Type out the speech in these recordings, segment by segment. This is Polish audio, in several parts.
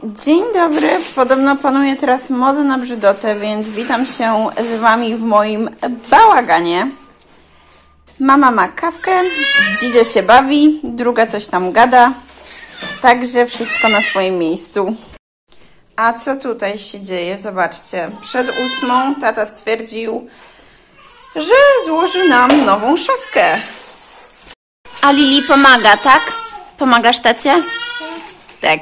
Dzień dobry, podobno panuje teraz moda na brzydotę, więc witam się z Wami w moim bałaganie. Mama ma kawkę, dzidzia się bawi, druga coś tam gada, także wszystko na swoim miejscu. A co tutaj się dzieje? Zobaczcie, przed 8 tata stwierdził, że złoży nam nową szafkę. A Lili pomaga, tak? Pomagasz tacie? Tak.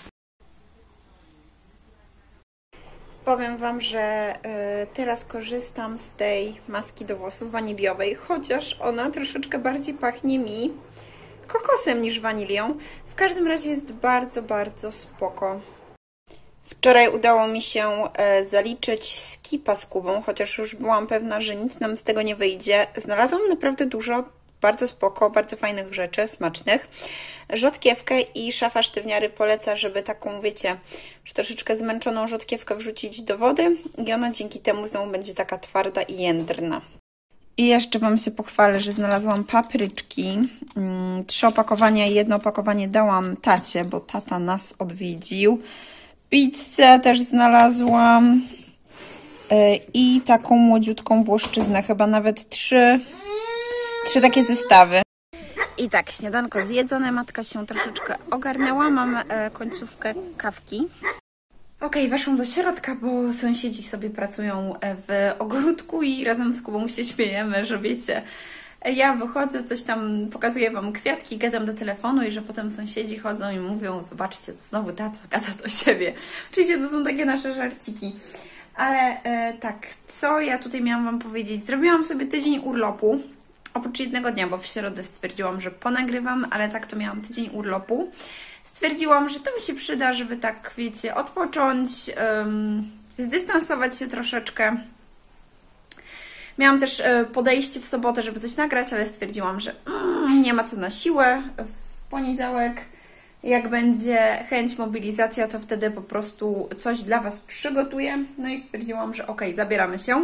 Powiem Wam, że teraz korzystam z tej maski do włosów waniliowej, chociaż ona troszeczkę bardziej pachnie mi kokosem niż wanilią. W każdym razie jest bardzo, bardzo spoko. Wczoraj udało mi się zaliczyć skipa z Kubą, chociaż już byłam pewna, że nic nam z tego nie wyjdzie. Znalazłam naprawdę dużo bardzo spoko, bardzo fajnych rzeczy, smacznych. Rzodkiewkę i szafa sztywniary poleca, żeby taką, wiecie, już troszeczkę zmęczoną rzodkiewkę wrzucić do wody i ona dzięki temu znowu będzie taka twarda i jędrna. I jeszcze Wam się pochwalę, że znalazłam papryczki. 3 opakowania i 1 opakowanie dałam tacie, bo tata nas odwiedził. Pizzę też znalazłam i taką młodziutką włoszczyznę, chyba nawet 3 takie zestawy. I tak, śniadanko zjedzone, matka się troszeczkę ogarnęła, mam końcówkę kawki. Okej, weszłam do środka, bo sąsiedzi sobie pracują w ogródku i razem z Kubą się śmiejemy, że wiecie, ja wychodzę, coś tam pokazuję Wam kwiatki, gadam do telefonu i że potem sąsiedzi chodzą i mówią, zobaczcie, to znowu tata gada do siebie. Oczywiście to są takie nasze żarciki. Ale tak, co ja tutaj miałam Wam powiedzieć? Zrobiłam sobie tydzień urlopu. Oprócz jednego dnia, bo w środę stwierdziłam, że ponagrywam, ale tak to miałam tydzień urlopu. Stwierdziłam, że to mi się przyda, żeby tak, wiecie, odpocząć, zdystansować się troszeczkę. Miałam też podejście w sobotę, żeby coś nagrać, ale stwierdziłam, że nie ma co na siłę. W poniedziałek, jak będzie chęć, mobilizacja, to wtedy po prostu coś dla Was przygotuję. No i stwierdziłam, że okej, zabieramy się.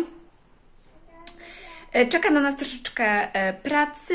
Czeka na nas troszeczkę pracy.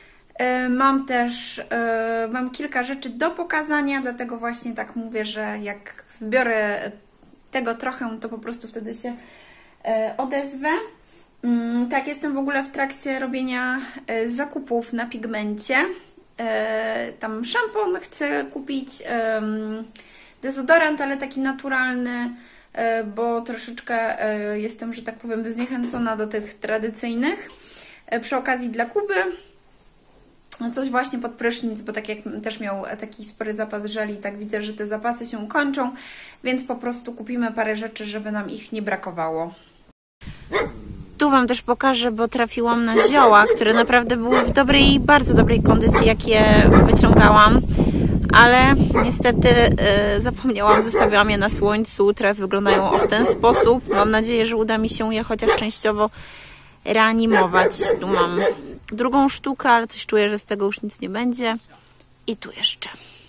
Mam kilka rzeczy do pokazania, dlatego właśnie tak mówię, że jak zbiorę tego trochę, to po prostu wtedy się odezwę. Tak, jestem w ogóle w trakcie robienia zakupów na Pigmencie. Tam szampon chcę kupić, dezodorant, ale taki naturalny, bo troszeczkę jestem, że tak powiem, zniechęcona do tych tradycyjnych. Przy okazji dla Kuby coś właśnie pod prysznic, bo tak jak też miał taki spory zapas żeli, tak widzę, że te zapasy się kończą, więc po prostu kupimy parę rzeczy, żeby nam ich nie brakowało. Tu Wam też pokażę, bo trafiłam na zioła, które naprawdę były w dobrej, bardzo dobrej kondycji, jak je wyciągałam. Ale niestety zapomniałam, zostawiłam je na słońcu, teraz wyglądają w ten sposób. Mam nadzieję, że uda mi się je chociaż częściowo reanimować. Tu mam drugą sztukę, ale coś czuję, że z tego już nic nie będzie. I tu jeszcze.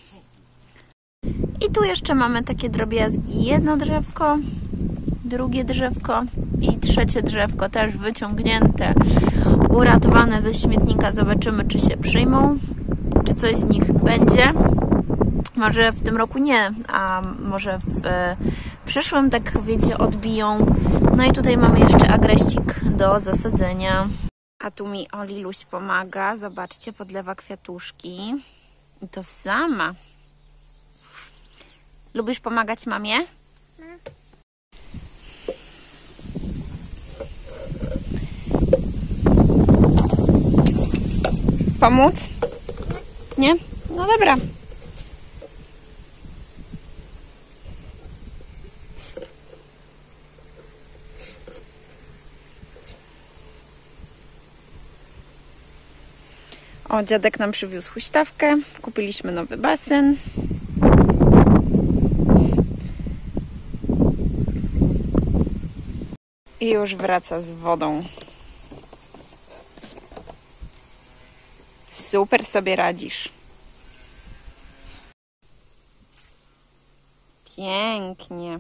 I tu jeszcze mamy takie drobiazgi. Jedno drzewko, drugie drzewko i trzecie drzewko też wyciągnięte, uratowane ze śmietnika. Zobaczymy, czy się przyjmą, czy coś z nich będzie. Może w tym roku nie, a może w przyszłym, tak wiecie, odbiją. No i tutaj mamy jeszcze agreścik do zasadzenia. A tu mi Liluś pomaga. Zobaczcie, podlewa kwiatuszki. I to sama. Lubisz pomagać mamie? Pomóc? Nie? No dobra. O, dziadek nam przywiózł huśtawkę. Kupiliśmy nowy basen. I już wraca z wodą. Super sobie radzisz. Pięknie.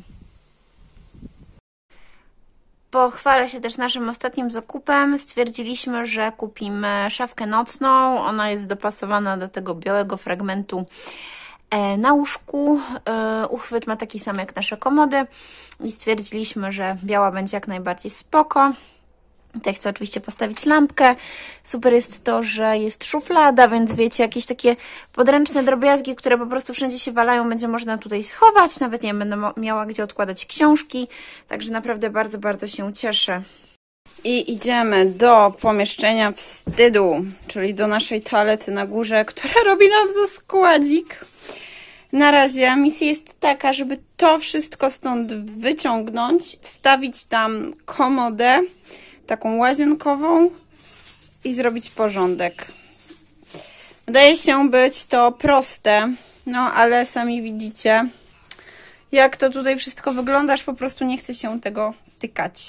Pochwalę się też naszym ostatnim zakupem. Stwierdziliśmy, że kupimy szafkę nocną. Ona jest dopasowana do tego białego fragmentu Na łóżku uchwyt ma taki sam jak nasze komody i stwierdziliśmy, że biała będzie jak najbardziej spoko. Tutaj chcę oczywiście postawić lampkę. Super jest to, że jest szuflada, więc wiecie, jakieś takie podręczne drobiazgi, które po prostu wszędzie się walają, będzie można tutaj schować. Nawet nie będę miała gdzie odkładać książki. Także naprawdę bardzo, bardzo się cieszę. I idziemy do pomieszczenia wstydu, czyli do naszej toalety na górze, która robi nam za składzik. Na razie misja jest taka, żeby to wszystko stąd wyciągnąć, wstawić tam komodę, taką łazienkową i zrobić porządek. Wydaje się być to proste, no ale sami widzicie, jak to tutaj wszystko wygląda, aż po prostu nie chce się tego tykać.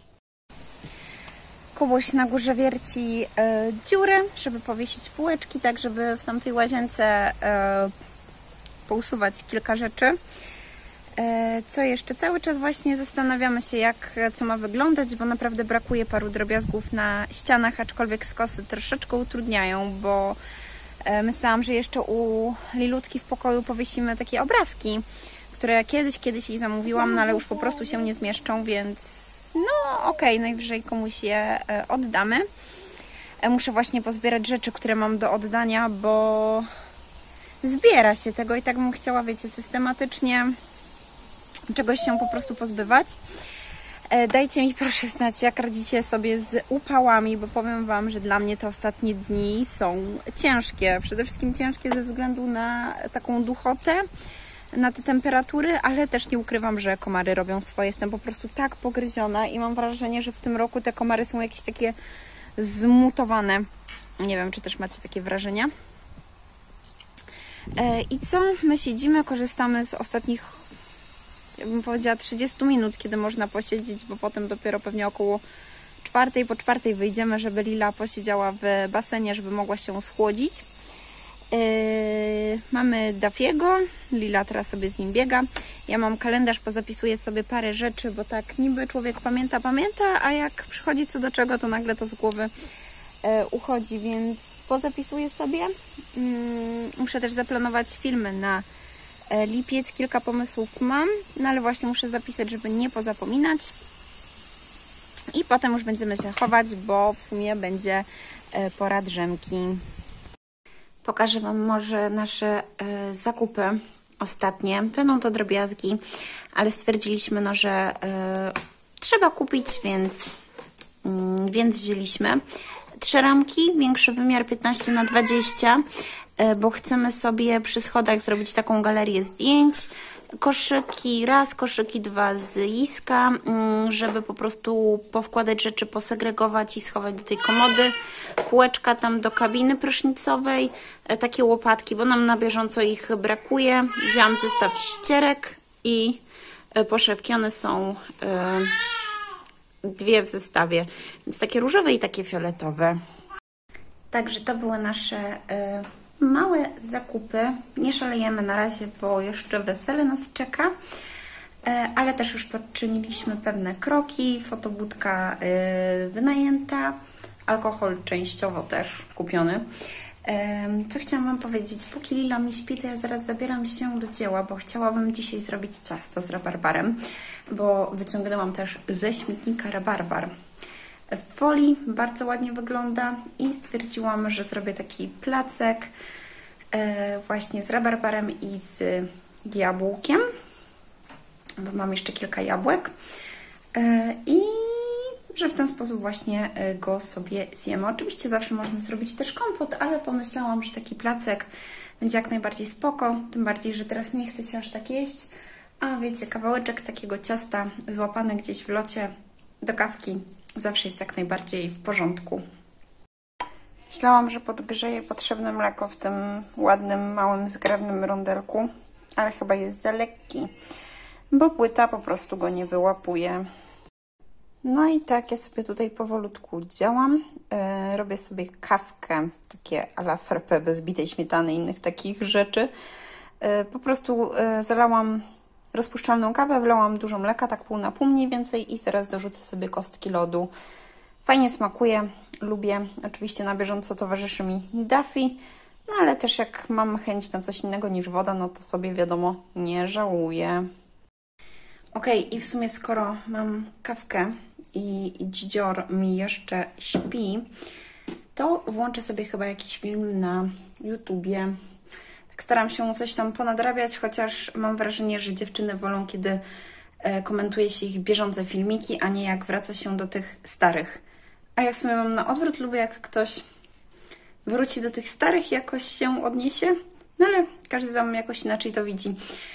Kubuś na górze wierci dziury, żeby powiesić półeczki, tak żeby w tamtej łazience pousuwać kilka rzeczy. Co jeszcze? Cały czas właśnie zastanawiamy się, co ma wyglądać, bo naprawdę brakuje paru drobiazgów na ścianach, aczkolwiek skosy troszeczkę utrudniają, bo myślałam, że jeszcze u Lilutki w pokoju powiesimy takie obrazki, które kiedyś jej zamówiłam, no ale już po prostu się nie zmieszczą, więc no okej, najwyżej komuś je oddamy. Muszę właśnie pozbierać rzeczy, które mam do oddania, bo zbiera się tego i tak bym chciała, wiecie, systematycznie czegoś się po prostu pozbywać. Dajcie mi proszę znać, jak radzicie sobie z upałami, bo powiem Wam, że dla mnie te ostatnie dni są ciężkie. Przede wszystkim ciężkie ze względu na taką duchotę, na te temperatury, ale też nie ukrywam, że komary robią swoje. Jestem po prostu tak pogryziona i mam wrażenie, że w tym roku te komary są jakieś takie zmutowane. Nie wiem, czy też macie takie wrażenia. I co? My siedzimy, korzystamy z ostatnich, ja bym powiedziała, 30 minut, kiedy można posiedzieć, bo potem dopiero pewnie około 4, po 4 wyjdziemy, żeby Lila posiedziała w basenie, żeby mogła się schłodzić. Mamy Dafiego, Lila teraz sobie z nim biega. Ja mam kalendarz, pozapisuję sobie parę rzeczy, bo tak niby człowiek pamięta, a jak przychodzi co do czego, to nagle to z głowy uchodzi, więc pozapisuję sobie. Muszę też zaplanować filmy na lipiec, kilka pomysłów mam, no ale właśnie muszę zapisać, żeby nie pozapominać. I potem już będziemy się chować, bo w sumie będzie pora drzemki. Pokażę Wam może nasze zakupy ostatnie. Będą to drobiazgi, ale stwierdziliśmy, no, że trzeba kupić, więc wzięliśmy 3 ramki, większy wymiar 15×20, bo chcemy sobie przy schodach zrobić taką galerię zdjęć. Koszyki raz, koszyki 2 z Jiska, żeby po prostu powkładać rzeczy, posegregować i schować do tej komody. Półeczka tam do kabiny prysznicowej, takie łopatki, bo nam na bieżąco ich brakuje. Wzięłam zestaw ścierek i poszewki, one są 2 w zestawie, więc takie różowe i takie fioletowe. Także to były nasze małe zakupy. Nie szalejemy na razie, bo jeszcze wesele nas czeka, ale też już podczyniliśmy pewne kroki. Fotobudka wynajęta, alkohol częściowo też kupiony. Co chciałam Wam powiedzieć? Póki Lila mi śpi, to ja zaraz zabieram się do dzieła, bo chciałabym dzisiaj zrobić ciasto z rabarbarem, bo wyciągnęłam też ze śmietnika rabarbar. W folii bardzo ładnie wygląda i stwierdziłam, że zrobię taki placek właśnie z rabarbarem i z jabłkiem, bo mam jeszcze kilka jabłek i że w ten sposób właśnie go sobie zjemy. Oczywiście zawsze można zrobić też kompot, ale pomyślałam, że taki placek będzie jak najbardziej spoko, tym bardziej, że teraz nie chce się aż tak jeść, a wiecie, kawałeczek takiego ciasta złapany gdzieś w locie do kawki zawsze jest jak najbardziej w porządku. Myślałam, że podgrzeję potrzebne mleko w tym ładnym, małym, zgrabnym rondelku, ale chyba jest za lekki, bo płyta po prostu go nie wyłapuje. No i tak, ja sobie tutaj powolutku działam. Robię sobie kawkę, takie à la frappé, bez bitej śmietany i innych takich rzeczy. Po prostu zalałam rozpuszczalną kawę, wlałam dużo mleka, tak pół na pół mniej więcej i zaraz dorzucę sobie kostki lodu. Fajnie smakuje, lubię. Oczywiście na bieżąco towarzyszy mi Daffy, No ale też jak mam chęć na coś innego niż woda, no to sobie wiadomo, nie żałuję. Okej, i w sumie skoro mam kawkę i dzidzior mi jeszcze śpi, to włączę sobie chyba jakiś film na YouTubie. Tak staram się coś tam ponadrabiać, chociaż mam wrażenie, że dziewczyny wolą, kiedy komentuje się ich bieżące filmiki, a nie jak wraca się do tych starych. A ja w sumie mam na odwrót, lubię jak ktoś wróci do tych starych i jakoś się odniesie, no ale każdy tam jakoś inaczej to widzi.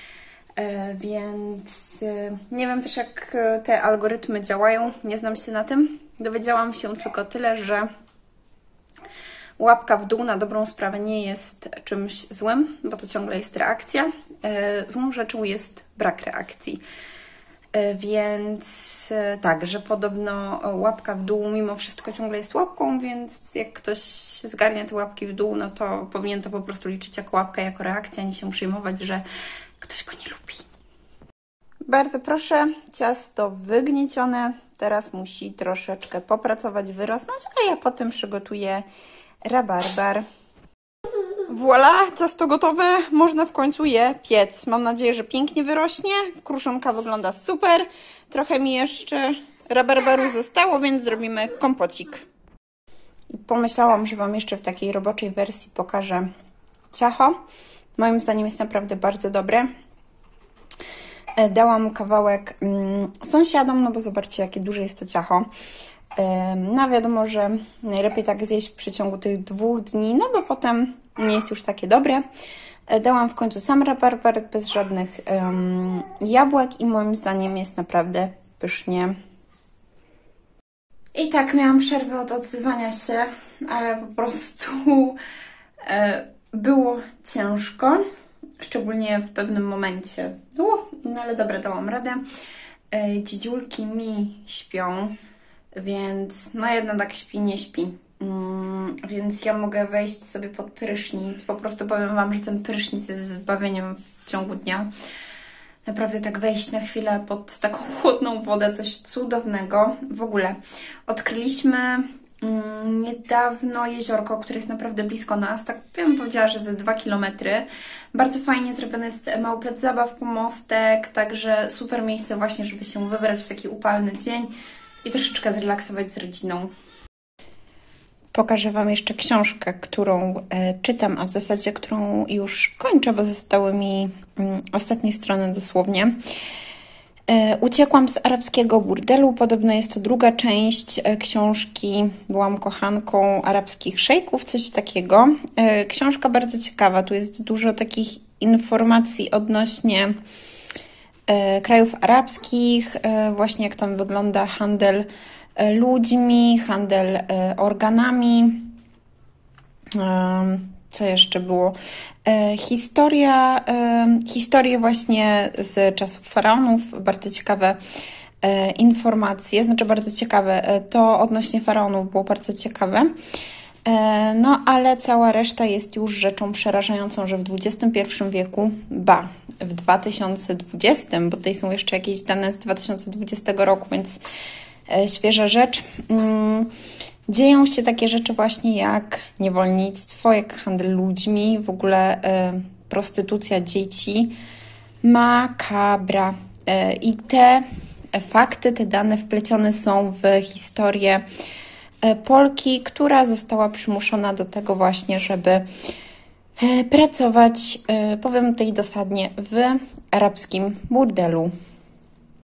Więc nie wiem też, jak te algorytmy działają, nie znam się na tym. Dowiedziałam się tylko tyle, że łapka w dół na dobrą sprawę nie jest czymś złym, bo to ciągle jest reakcja. Złą rzeczą jest brak reakcji. Więc tak, że podobno łapka w dół mimo wszystko ciągle jest łapką, więc jak ktoś zgarnia te łapki w dół, no to powinien to po prostu liczyć jako łapkę, jako reakcja, nie się przejmować, że ktoś go nie lubi. Bardzo proszę, ciasto wygniecione. Teraz musi troszeczkę popracować, wyrosnąć, a ja potem przygotuję rabarbar. Voilà, ciasto gotowe, można w końcu je piec. Mam nadzieję, że pięknie wyrośnie. Kruszonka wygląda super. Trochę mi jeszcze rabarbaru zostało, więc zrobimy kompocik. I pomyślałam, że Wam jeszcze w takiej roboczej wersji pokażę ciacho. Moim zdaniem jest naprawdę bardzo dobre. Dałam kawałek sąsiadom, no bo zobaczcie, jakie duże jest to ciacho. No wiadomo, że najlepiej tak zjeść w przeciągu tych 2 dni, no bo potem nie jest już takie dobre. Dałam w końcu sam rabarbar bez żadnych jabłek i moim zdaniem jest naprawdę pysznie. I tak miałam przerwę od odzywania się, ale po prostu było ciężko, szczególnie w pewnym momencie. No ale dobra, dałam radę. Dzidziulki mi śpią, więc no jedna tak śpi, nie śpi. Więc ja mogę wejść sobie pod prysznic. Po prostu powiem Wam, że ten prysznic jest zbawieniem w ciągu dnia. Naprawdę tak wejść na chwilę pod taką chłodną wodę, coś cudownego. W ogóle odkryliśmy niedawno jeziorko, które jest naprawdę blisko nas. Tak bym powiedziała, że ze 2 km. Bardzo fajnie zrobiony jest mały plac zabaw, pomostek, także super miejsce właśnie, żeby się wybrać w taki upalny dzień i troszeczkę zrelaksować z rodziną. Pokażę Wam jeszcze książkę, którą czytam, a w zasadzie którą już kończę, bo zostały mi ostatnie strony dosłownie. Uciekłam z arabskiego burdelu. Podobno jest to druga część książki. Byłam kochanką arabskich szejków, coś takiego. Książka bardzo ciekawa. Tu jest dużo takich informacji odnośnie krajów arabskich, właśnie jak tam wygląda handel ludźmi, handel organami. Co jeszcze było? Historię właśnie z czasów faraonów. Bardzo ciekawe informacje, znaczy bardzo ciekawe. To odnośnie faraonów było bardzo ciekawe. No, ale cała reszta jest już rzeczą przerażającą, że w XXI wieku, w 2020, bo tutaj są jeszcze jakieś dane z 2020 roku, więc świeża rzecz. Dzieją się takie rzeczy właśnie jak niewolnictwo, jak handel ludźmi, w ogóle prostytucja dzieci, makabra. I te fakty, te dane wplecione są w historię Polki, która została przymuszona do tego właśnie, żeby pracować, powiem tutaj dosadnie, w arabskim burdelu.